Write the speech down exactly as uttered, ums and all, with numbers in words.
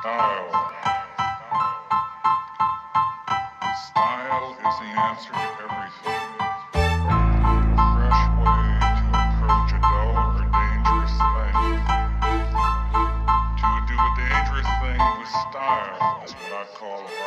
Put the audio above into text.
Style. Style is the answer to everything. A fresh way to approach a dull or dangerous thing. To do a dangerous thing with style is what I call